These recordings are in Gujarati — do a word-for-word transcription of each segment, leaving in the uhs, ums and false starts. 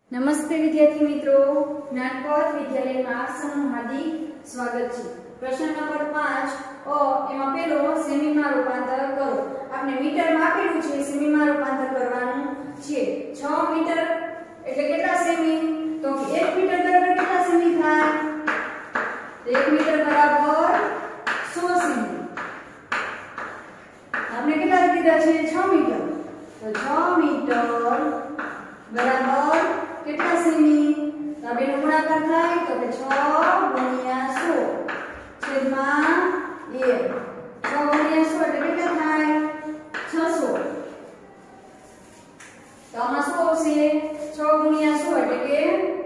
नमस्ते विद्यार्थी मित्रों, ज्ञानपथ विद्यालय में आप सबનું हार्दिक स्वागत है। प्रश्न नंबर पांच अ एમાં પેલો સેમીમાં રૂપાંતર કરો। આપણે મીટરમાં આપેલું છે, સેમીમાં રૂપાંતર કરવાનું છે। છ મીટર એટલે કેટલા સેમી? તો એક મીટર બરાબર કેટલા સેમી થાય? તો એક મીટર બરાબર સો સેમી। આપણે કેટલા કીધા છે? છ મીટર। તો છ મીટર બરાબર કેટલા સેમી? તો બેનો ગુણાકાર થાય તો કે છ ગુણ્યા સો છેદમાં એક। છ ગુણ્યા સો એટલે કેટલા થાય? છસો। તો આમાં શું આવશે? છ ગુણ્યા સો એટલે કે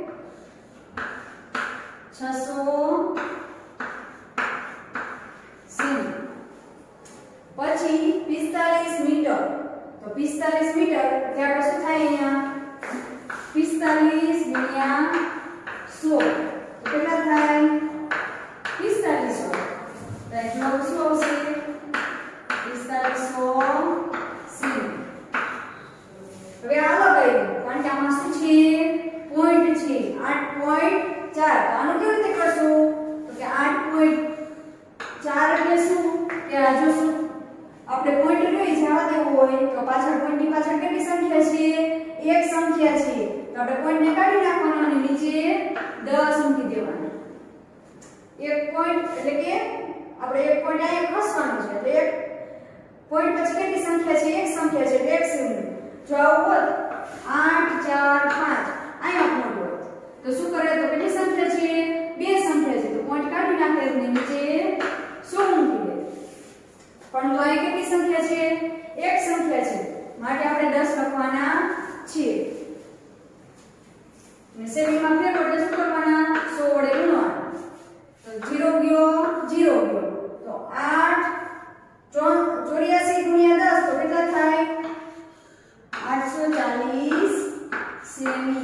છસો સેમી। પછી પિસ્તાલીસ મીટર। તો પિસ્તાલીસ મીટર એટલે આપણે શું થાય અહીંયા? પિસ્તાલીસ ગુણ્યા સો તો કેટલા થાય? પિસ્તાલીસ સો। તો એનો શું આવશે? પિસ્તાલીસ સો સેમી। હવે આલો ગઈ કારણ કે આમાં શું છે? પોઈન્ટ છે આઠ પોઈન્ટ ચાર। તો આનું કેવી રીતે કરશું? તો કે આઠ પોઈન્ટ ચાર એટલે શું? કે આ જો શું આપણે પોઈન્ટ લઈ જવા દેવું હોય તો પાછળ પોઈન્ટની પાછળ કેટલી સંખ્યા છે? એક સંખ્યા છે। तो આપણે પોઈન્ટ ને કાઢી નાખવાનો અને નીચે દસ મૂકી દેવાનો। એક પોઈન્ટ એટલે કે આપણે એક પોઈન્ટ અહીંયા ખસવાનો છે એટલે એક પોઈન્ટ પછી કેટલી સંખ્યા છે? એક સંખ્યા છે એટલે એક સેમી। જો આવું હોત આઠ ચાર પાંચ અહીંયા પોઈન્ટ હોત તો શું કરે? તો કેટલી સંખ્યા છે? બે સંખ્યા છે તો પોઈન્ટ કાઢી નાખે અને નીચે સો મૂકી દે। પણ તો અહીં કેટલી સંખ્યા છે? એક સંખ્યા છે માટે આપણે દસ લખવાના છે। सेमी में फेर वडे શું કરવાના? સો વડે ગુણવાના। તો ज़ीरो ગયો ज़ीरो ગયો તો આઠ ચોર્યાસી ગુણ્યા દસ તો કેટલા થાય? આઠસો ચાલીસ સેમી।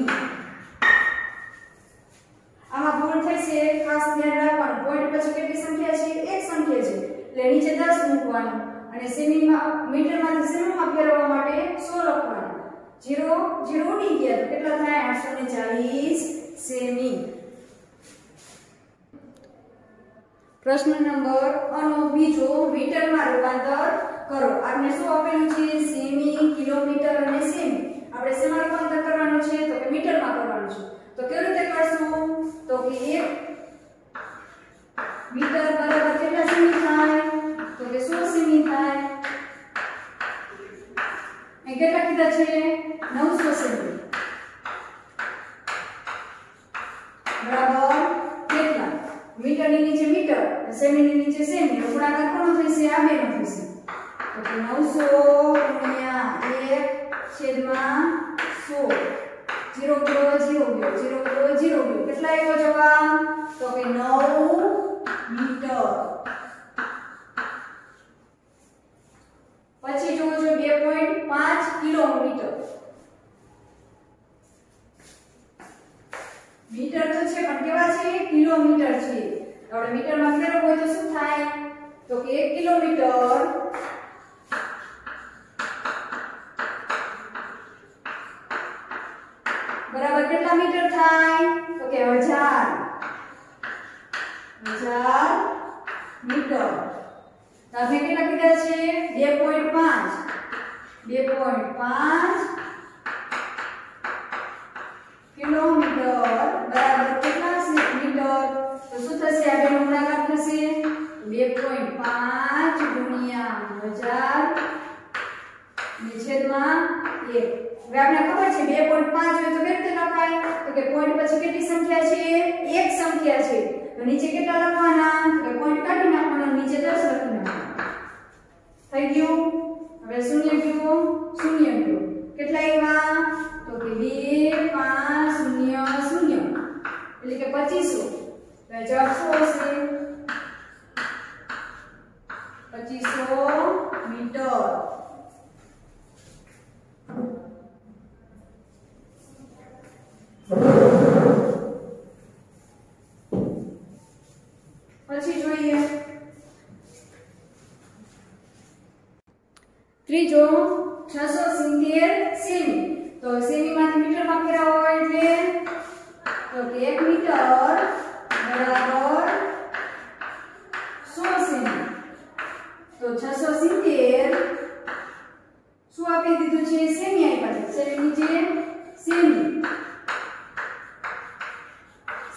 આમાં ભૂલ થઈ છે, ખાસ ધ્યાન રાખવાનું। પોઈન્ટ પછી કેટલી સંખ્યા છે? એક સંખ્યા છે એટલે નીચે દસ મૂકવાનું અને સેમીમાં મીટરમાંથી સેમીમાં ફેરવવા માટે સો લખવાનું। जीरो जीरो उड़ी गया तो कितना था? आठ सौ चालीस सेमी। प्रश्न नंबर अनो बीजो मीटर में रूपांतर करो। आपने શું આપેલું છે? સેમી, કિલોમીટર અને સેમી। આપણે શેમાં રૂપાંતર કરવાનું છે? તો કે મીટરમાં કરવાનું છે। તો કેવી રીતે કરશું? તો કે એક મીટર બરાબર કેટલા સેમી થાય? તો કે સો સેમી થાય। એ કેટલા કીધા છે? नौसो सेमी बराबर કેટલા? મીટર ની નીચે મીટર, સેમી ની નીચે સેમી, ગુણાકાર કોનો થશે? આ બેનો થશે। તો કે નવસો ગુણ્યા એક છેદમાં સો। ज़ीरो ગયો ज़ीरो ગયો ज़ीरो ગયો ज़ीरो ગયો કેટલા આવ્યો જવાબ? તો કે નવ મીટર। પછી જોવો છો બે પોઈન્ટ પાંચ કિલોમીટર। मीटर तो छे पण केवा छे? किलोमीटर छे। तो આપણે મીટરમાં ફેરવવું હોય તો શું થાય? તો કે એક કિલોમીટર બરાબર કેટલા મીટર થાય? તો કે હજાર હજાર મીટર। તો આપણે કેટલા કીધા છે? બે પોઈન્ટ પાંચ બે પોઈન્ટ પાંચ किलोमीटर बराबर कितना मीटर? तो શું થશે? આ બેનો ગુણાકાર થશે બે પોઈન્ટ પાંચ ગુણ્યા હજાર ને છેદમાં એક। હવે આપણે ખબર છે બે પોઈન્ટ પાંચ હોય તો કેવી રીતે લખાય? તો કે પોઈન્ટ પછી કેટલી સંખ્યા છે? એક સંખ્યા છે તો નીચે કેટલા લખવાના? તો પોઈન્ટ કાઢી નાખવાનો, નીચે દસ લખી નાખવાના। થઈ ગયું? હવે શૂન્ય ગયો શૂન્ય ગયો કેટલા આવ્યા? तो कि બે પાંચ શૂન્ય શૂન્ય એટલે કે પચીસો। તો જવાબ શું હશે? પચીસો મીટર। પછી જોઈએ ત્રીજો છસો સિત્તેર સેમી। तो सेमी में मीटर में फेरवा होय એટલે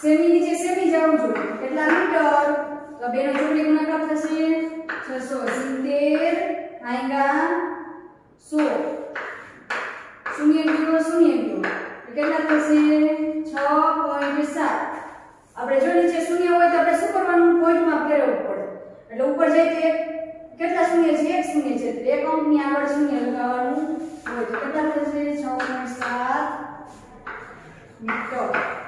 સેમી નીચે સેમી જવું જોઈએ કેટલા મીટર તો બે નો જોડણી ગુણાકાર થશે છસો સિત્તેર ભાગ્યા સો શૂન્ય ગયો શૂન્ય ગયો કેટલા થશે છ પોઈન્ટ સાત આપણે જો નીચે શૂન્ય હોય તો આપણે શું કરવાનું પોઈન્ટમાં ફેરવવું પડે એટલે ઉપર જાય તો કેટલા શૂન્ય છે એક શૂન્ય છે તો એક અંકની આગળ શૂન્ય લગાવવાનું હોય તો કેટલા થશે છ પોઈન્ટ સાત મીટર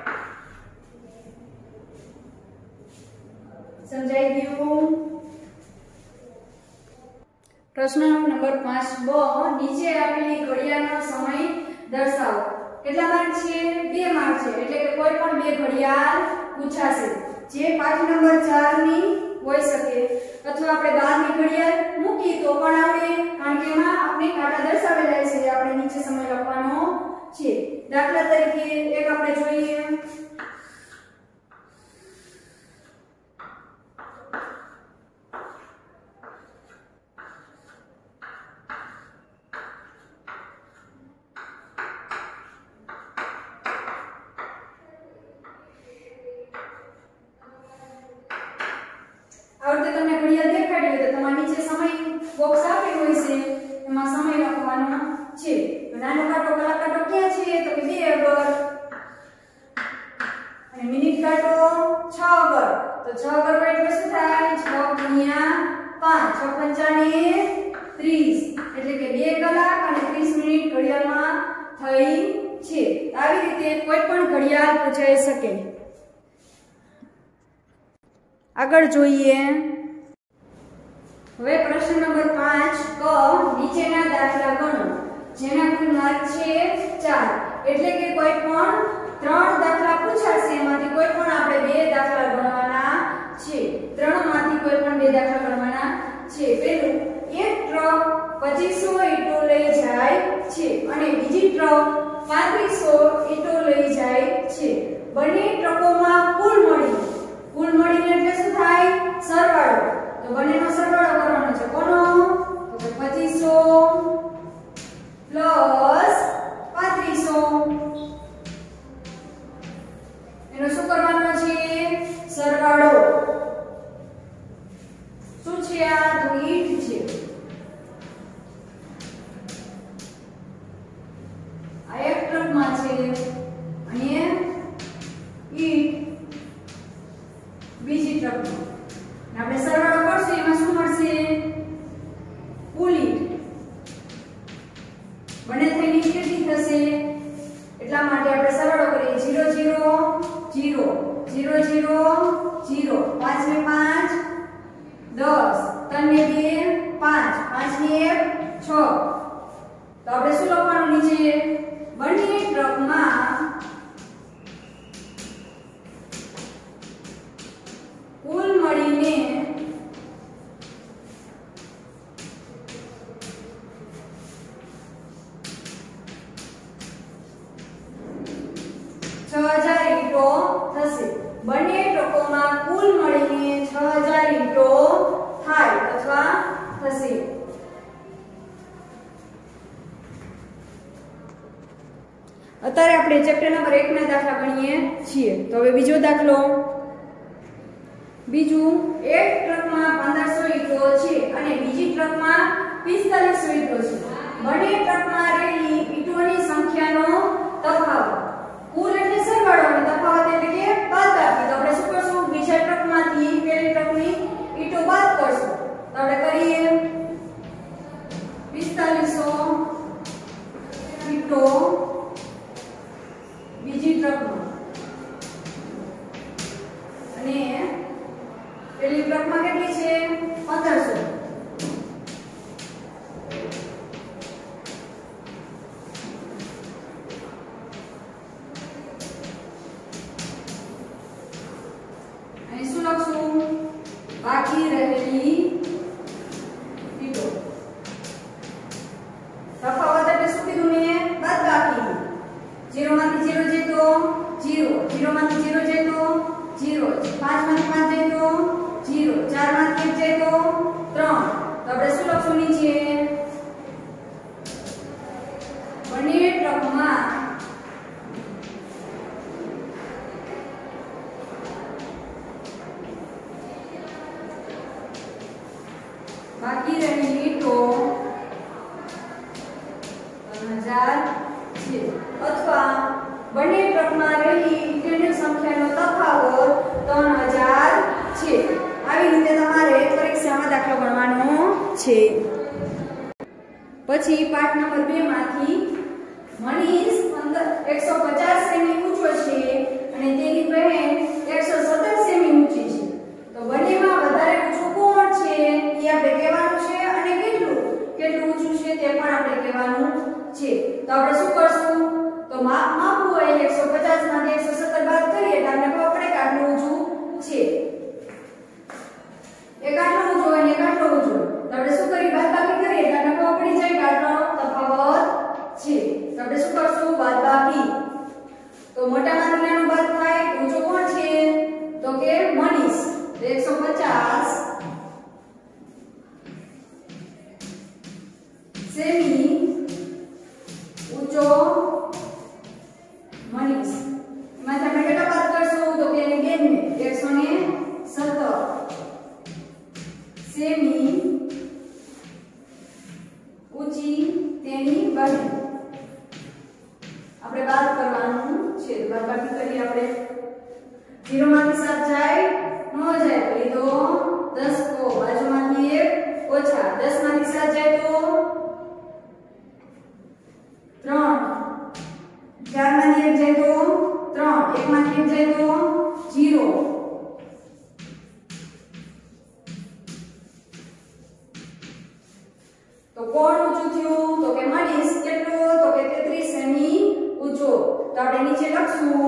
સમજાઈ ગયું પ્રશ્ન નંબર પાંચ બ નીચે આપેલી ઘડિયાળનો સમય દર્શાવો કેટલા માર્ક છે બે માર્ક છે એટલે કે કોઈ પણ બે ઘડિયાળ પૂછાશે જે પાઠ નંબર ચાર ની હોઈ શકે અથવા આપણે બાર ની ઘડિયાળ મૂકી તો પણ આવડે કારણ કે એમાં આપણે કાંટા દર્શાવેલા છે આપણે નીચે સમય લખવાનો છે દાખલા તરીકે એક આપણે જોઈએ આવડે તમને ઘડિયાળ દેખાડી હોય તો તમારા નીચે સમય બોક્સ આપેલું હોય છે એમાં સમય લખવાનો છે નાનો કાંટો કલાક કાંટો ક્યાં છે તો કે બે અગર અને મિનિટ કાંટો છ અગર તો છ અગર એટલે શું થાય છ ગુણ્યા પાંચ છ પંચાને ત્રીસ એટલે કે બે કલાક અને ત્રીસ મિનિટ ઘડિયાળમાં થઈ છે આવી રીતે કોઈ પણ ઘડિયાળ પૂછાઈ શકે આગળ જોઈએ હવે પ્રશ્ન નંબર પાંચ ક નીચેના દાખલા ગણો જેના કુલ માર્ક છે ચાર એટલે કે કોઈ પણ ત્રણ દાખલા પૂછાશે એમાંથી કોઈ પણ આપણે બે દાખલા ગણવાના છે ત્રણ માંથી કોઈ પણ બે દાખલા ગણવાના છે પહેલું એક ટ્રક પચીસો ઈંટો લઈ જાય છે અને બીજી ટ્રક પાંત્રીસો ઈંટો લઈ જાય છે બંને ટ્રકોમાં કુલ મળી કુલ મળીને એટલે શું થાય સરવાળો તો બંનેનો સરવાળો કરવાનો છે કોનો તો કે પચીસો પ્લસ પાંત્રીસો એનો શું કરવાનો છે સરવાળો શું છે આ તો ઈંટ છે આ એક ટ્રકમાં છે અને ઈંટ બીજી ટ્રકમાં આપણે સરવાળો કરશું એમાં શું મળશે કુલ ઈંટ બંને થઈને કેટલી થશે એટલા માટે આપણે સરવાળો કરીએ zero zero zero zero zero zero પાંચ ને પાંચ દસ ત્રણ ને બે પાંચ પાંચ ને એક છ તો આપણે શું લખવાનું નીચે બંને ટ્રકમાં કુલ મળીને છ હજાર ઈંટો થશે બંને ટ્રકોમાં કુલ મળીને છ હજાર ઈંટો થાય અથવા થશે અત્યારે આપણે ચેપ્ટર નંબર એક ના દાખલા ગણીએ છીએ તો હવે બીજો દાખલો બીજું એક ટ્રકમાં પંદરસો ઈંટો છે અને બીજી ટ્રકમાં પિસ્તાલીસો ઈંટો છે બંને ટ્રકમાં રહેલી ઈંટોની સંખ્યાનો તફાવત કુલ એટલે સરવાળો અને તફાવત એટલે કે બાદબાકી તો આપણે શું કરશું બીજા ટ્રકમાંથી પહેલી ટ્રકની ઈંટો બાદ કરશું તો આપણે કરીએ પિસ્તાલીસો ઈંટો બીજી ટ્રકમાં અને પેલી ટ્રકમાં કેટલી છે પંદરસો અહીં શું લખશું બાકી રહેલી ઈંટો તફાવત એટલે શું કીધું મેં બાદબાકી ઝીરો માંથી ઝીરો જાય તો ઝીરો ઝીરો માંથી ઝીરો જાય તો ઝીરો પાંચ માંથી પાંચ જાય તો ઝીરો ચાર માંથી એક જાય તો ત્રણ તો આપણે શું લખશું નીચે બંને ટ્રકમાં બાકી રહેલી તો ત્રણ હજાર છે અથવા બંને ટ્રકમાં રહેલી ઇન્ટરનેટ સંખ્યાનો તફાવત ત્રણ હજાર છે. આવી રીતે તમારે પરીક્ષામાં દાખલો ગણવાનો છે. પછી પાઠ નંબર બે માંથી મનીષ એકસો પચાસ સેમી ઊંચો છે અને તેની બહેન એકસો સત્તર સેમી ઊંચી છે. તો બંનેમાં વધારે ઊંચું કોણ છે એ આપણે કહેવાનું છે અને કેટલું કેટલું ઊંચું છે તે પણ આપણે કહેવાનું છે. તો આપણે શું કરશું? તો માપ માપવું હોય એકસો પચાસ માંથી એકસો સત્તર બાદ કરીએ તો આપણે ખબર પડે કે આટલું ઊંચું છે. એક આટલું ઊંચું હોય ને એક આટલું ઊંચું. તો આપણે શું કરી બાદબાકી કરીએ તો આપણે ખબર પડી જાય કે આટલો તફાવત છે. તો આપણે શું કરશું? બાદબાકી. તો મોટામાંથી નાનું બાદ થાય ઊંચો કોણ છે? તો કે મનીષ. તો એકસો પચાસ સેમી ઊંચો મનીષ. એમાંથી આપણે કેટલા બાદ કરશું? તો કે એની બેનને એકસો સત્તર સેમી ઊંચી તેની બહેન આપણે બાદ કરવાનું છે. બાદબાકી કરીએ આપણે. ઝીરો માંથી સાત જાય ન જાય તો એ તો દસ કો બાજુમાંથી એક ઓછા. દસ માંથી સાત જાય તો ત્રણ. ચાર માંથી એક જાય તો ત્રણ. એક માંથી એક જાય તો ઝીરો. તો કોણ ઊંચું થયું? તો કે મનીષ. કેટલું? તો કે તેત્રીસ સેમી ઊંચો. તો આપણે નીચે લખશું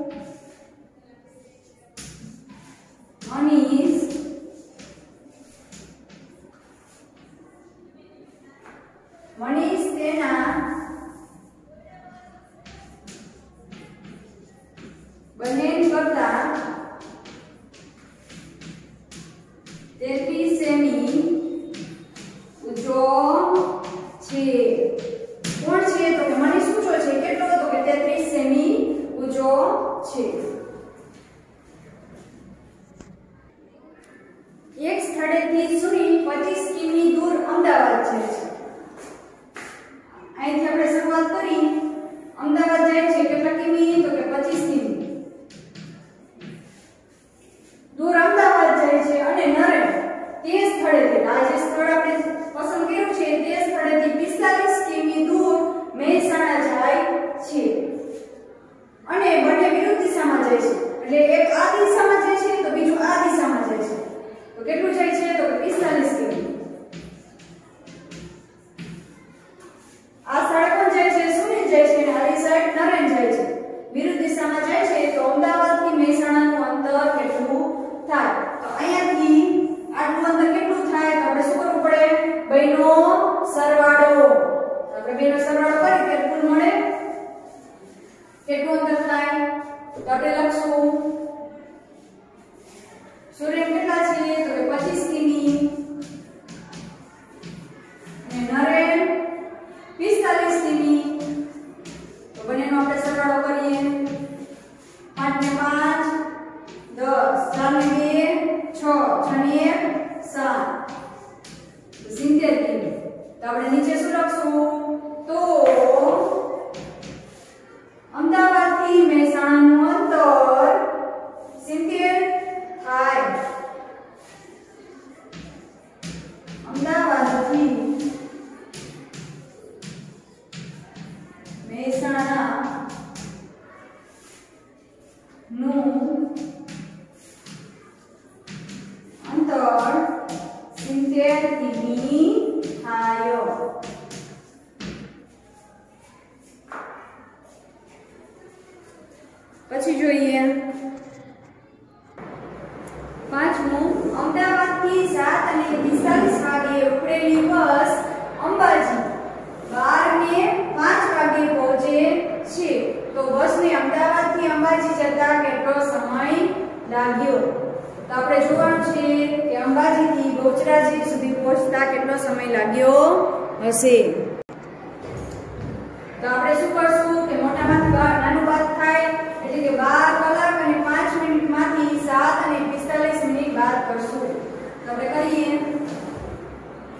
મનીષ મનીષ તેના બહેન કરતા તેત્રીસ સેમી ઊંચો છે. કોણ છે? તો કે મનીષ ઊંચો છે. કેટલો? તો કે તેત્રીસ સેમી ઊંચો છે. એક સ્થળેથી સુનિલ પચીસ કિમી દૂર અમદાવાદ જાય છે. અહીંથી આપણે શરૂઆત કરી. અમદાવાદ જાય છે કેટલા કિમી? તો કે પચીસ કિમી દૂર અમદાવાદ જાય છે અને નરેન તે સ્થળેથી, આ જે સ્થળ આપણે પસંદ કર્યું છે તે સ્થળેથી પિસ્તાલીસ કિમી દૂર મહેસાણા જાય છે અને બંને વિરુદ્ધ દિશામાં જાય છે. એટલે એક આ દિશામાં જાય છે તો બીજું આ દિશામાં જાય છે. તો કેટલું જાય છે? તો કે પિસ્તાલીસ કિમી. આ સાઈડ પણ જાય છે સુનિલ જાય છે અને આ સાઈડ નરેન જાય છે. વિરુદ્ધ દિશામાં જાય છે તો અમદાવાદ થી મહેસાણાનું અંતર કેટલું થાય? તો અહીંયાથી આટલું અંતર કેટલું થાય? તો આપણે શું કરવું પડે? બેનો સરવાળો. તો આપણે બેનો સરવાળો કરીએ તો કુલ મળે કેટલું અંતર થાય? તો આપણે લખશું સૂર્ય કેટલા છે? તો કે પચીસ કિમી અને નરેન પિસ્તાલીસ કિમી. તો બંનેનો આપણે સરવાળો કરીએ. પાંચ ને પાંચ દસ, ચાર ને બે છ, છ ને એક સાત, સિત્તેર કિમી. તો આપણે નીચે શું લખશું? તો અમદાવાદ થી મહેસાણાનું અંતર સિત્તેર થાય. અમદાવાદ થી મહેસાણા નું અંતર સિત્તેર કિમી થાય. પછી જોઈએ પાંચમું. અમદાવાદ થી સાત અને પિસ્તાલીસ વાગે ઉપડેલી બસ અંબાજી બાર ને પાંચ વાગે પહોંચે છે. તો બસને અમદાવાદ થી અંબાજી જતા કેટલો સમય લાગ્યો? તો આપણે જોવાનું છે કે અંબાજી થી બહુચરાજી સુધી પહોંચતા કેટલો સમય લાગ્યો હશે. તો આપણે શું કરશું કે મોટામાંથી નાનું બાદ થાય એટલે કે બાર કલાક અને પાંચ મિનિટ માંથી સાત અને પિસ્તાલીસ મિનિટ બાદ કરશું. તો આપણે કરીએ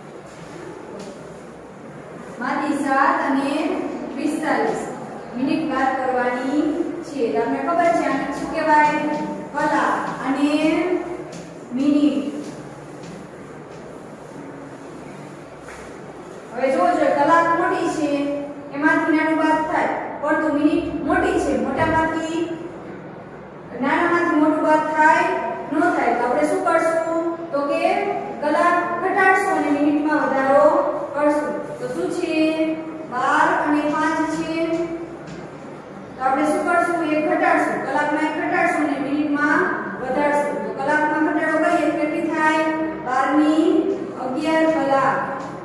તો આપણે ખબર છે આને શું કહેવાય? કલાક અને મિનિટ. હવે જોજો કલાક મોટી છે એમાંથી નાનું બાદ થાય પરંતુ મિનિટ મોટી છે મોટામાંથી નાનામાંથી મોટું બાદ થાય ન થાય તો આપણે શું કરશું? તો કે કલાક ઘટાડશું અને મિનિટમાં વધારો કરશું. તો શું છે? બાર અને પાંચ છે તો આપણે શું કરશું? એક ઘટાડશું, કલાકમાં એક ઘટાડશું અને મિનિટમાં વધારશું. તો કલાકમાં ઘટાડો કરીએ કેટલી થાય? બાર ની અગિયાર કલાક.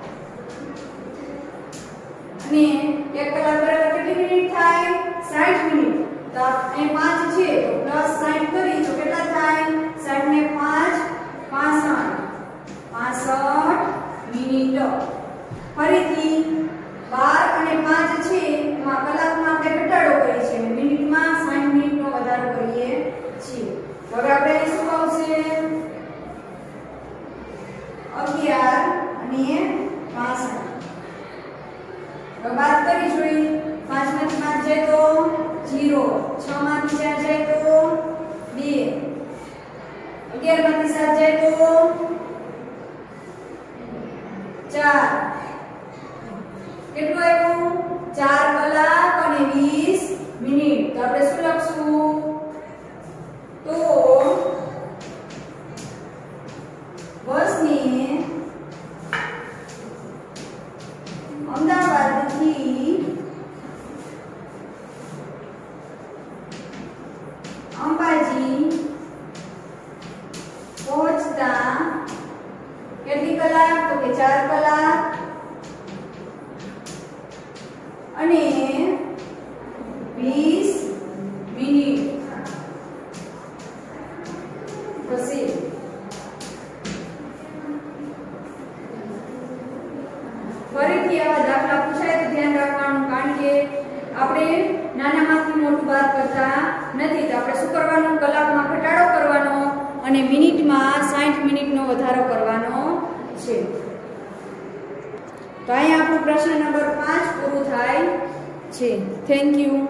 અને એક કલાક બરાબર કેટલી મિનિટ થાય? સાઠ મિનિટ. તો અહીં પાંચ છે તો પ્લસ સાઠ કરી તો કેટલા થાય? સાઠ ને પાંચ પાસઠ. પાસઠ મિનિટ. ફરીથી બાર અને પાંચ છે એમાં કલાકમાં આપણે ઘટાડો કરીએ છીએ અને મિનિટમાં સાઠ મિનિટનો વધારો કરીએ છીએ. હવે આપણે શું આવશે? અગિયાર અને પાસઠ. હવે બાદ કરી જોઈએ. પાંચ માંથી પાંચ જાય તો ઝીરો, છ માંથી ચાર જાય તો બે, અગિયાર માંથી સાત જાય તો ચાર. કેટલું આવ્યું? ચાર કલાક અને વીસ મિનિટ. તો આપણે શું લખશું? તો બસને અમદાવાદથી અંબાજી પહોંચતા કેટલી કલાક? તો કે ચાર કલાક અને વીસ મિનિટ થશે. ફરીથી આવા દાખલા પૂછાય તો ધ્યાન રાખવાનું, કારણ કે આપણે નાનામાંથી મોટું બાદ કરતા નથી. તો આપણે શું કરવાનું? કલાકમાં ઘટાડો કરવાનો અને મિનિટમાં સાઠ મિનિટનો વધારો કરવાનો છે. તો અહીંયા આપણું પ્રશ્ન નંબર પાંચ પૂરું થાય છે. Thank you.